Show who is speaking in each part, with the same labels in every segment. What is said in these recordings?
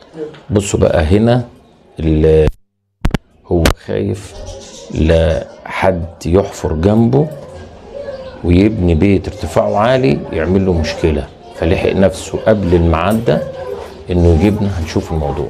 Speaker 1: بصوا بقى هنا هو خايف لا حد يحفر جنبه ويبني بيت ارتفاعه عالي يعمل له مشكله، فلحق نفسه قبل الميعاد ده انه يجيبنا. هنشوف الموضوع.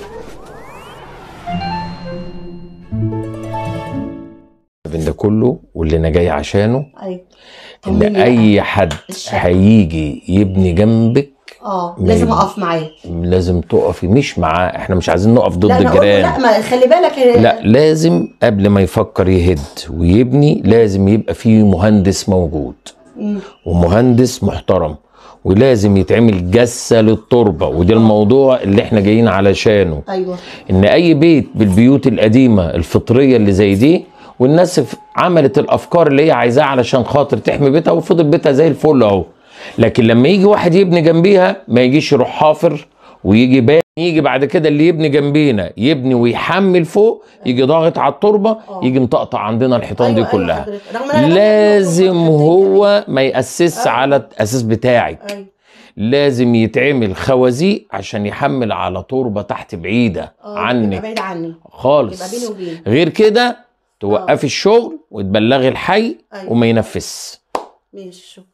Speaker 1: ده كله واللي انا جاي عشانه ان اي حد هيجي يبني جنبك
Speaker 2: لازم اقف معاه،
Speaker 1: لازم تقفي مش معاه. احنا مش عايزين نقف ضد الجيران،
Speaker 2: لا ما خلي بالك،
Speaker 1: لا لازم قبل ما يفكر يهد ويبني لازم يبقى فيه مهندس موجود ومهندس محترم، ولازم يتعمل جسة للتربة، وده الموضوع اللي احنا جايين علشانه.
Speaker 2: ايوه،
Speaker 1: ان اي بيت بالبيوت القديمة الفطرية اللي زي دي، والناس عملت الافكار اللي هي عايزاها علشان خاطر تحمي بيتها، وفضل بيتها زي الفل اهو. لكن لما يجي واحد يبني جنبيها ما يجيش يروح حافر ويجي يجي بعد كده اللي يبني جنبينا يبني ويحمل فوق، يجي ضاغط على التربه، يجي مطقطع عندنا الحيطان دي كلها. لازم هو ما يأسسش على الاساس بتاعك. لازم يتعمل خوازيق عشان يحمل على تربه تحت بعيده عنك،
Speaker 2: بعيد عني
Speaker 1: خالص.
Speaker 2: بيني وبينه.
Speaker 1: غير كده توقفي الشغل وتبلغي الحي وما ينفذش.
Speaker 2: ماشي، شكرا.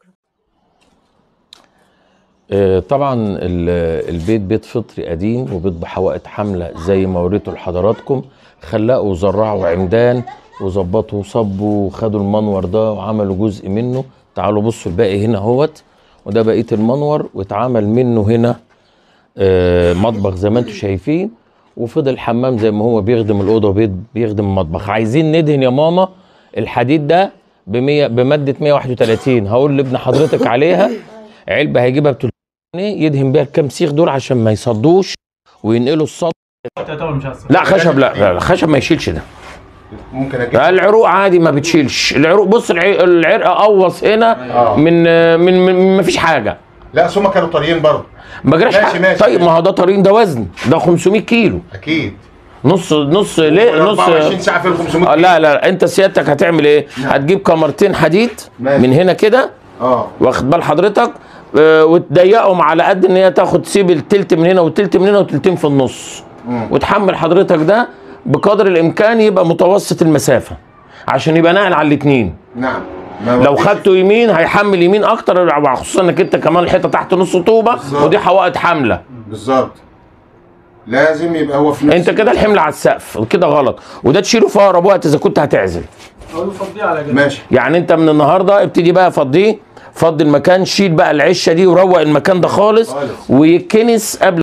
Speaker 1: طبعا البيت بيت فطري قديم وبيت بحوائط حامله زي ما وريته لحضراتكم. خلقوا وزرعوا عمدان وظبطوا وصبوا وخدوا المنور ده وعملوا جزء منه. تعالوا بصوا الباقي هنا اهوت، وده بقيه المنور، واتعمل منه هنا مطبخ زي ما انتم شايفين، وفضل حمام زي ما هو بيخدم الاوضه بيخدم المطبخ. عايزين ندهن يا ماما الحديد ده بماده 131. هقول لابن حضرتك عليها علبه هيجيبها ب 300 جنيه يدهن بيها الكام سيخ دول عشان ما يصدوش وينقلوا الصد. لا خشب، لا خشب ما يشيلش ده.
Speaker 3: ممكن اجيب
Speaker 1: العروق عادي ما بتشيلش. العروق بص العرق قوص هنا من ما فيش حاجه.
Speaker 3: لا بس هم كانوا طريين برضه
Speaker 1: ما جراش حاجه. طيب ما هو ده طريين، ده وزن، ده 500 كيلو
Speaker 3: اكيد.
Speaker 1: نص ليه؟ نص
Speaker 3: 24 ساعه في ال 500 كيلو.
Speaker 1: لا انت سيادتك هتعمل ايه؟ هتجيب كمرتين حديد من هنا كده، واخد بال حضرتك، وتضيقهم على قد ان هي تاخد تسيب التلت من هنا والتلت من هنا وتلتين في النص، وتحمل حضرتك ده بقدر الامكان يبقى متوسط المسافه عشان يبقى ناقل على الاثنين.
Speaker 3: نعم.
Speaker 1: لو خدته يمين هيحمل يمين اكتر، خصوصا انك انت كمان الحيطه تحت نص طوبه ودي حوائط حامله.
Speaker 3: بالظبط، لازم يبقى هو في نفس
Speaker 1: انت كده الحمل على السقف كده غلط، وده تشيله في اقرب وقت اذا كنت هتعزل.
Speaker 4: فضيه على جنب.
Speaker 3: ماشي.
Speaker 1: يعني انت من النهارده ابتدي بقى فضي المكان، شيل بقى العشه دي وروق المكان ده خالص ويتكنس قبل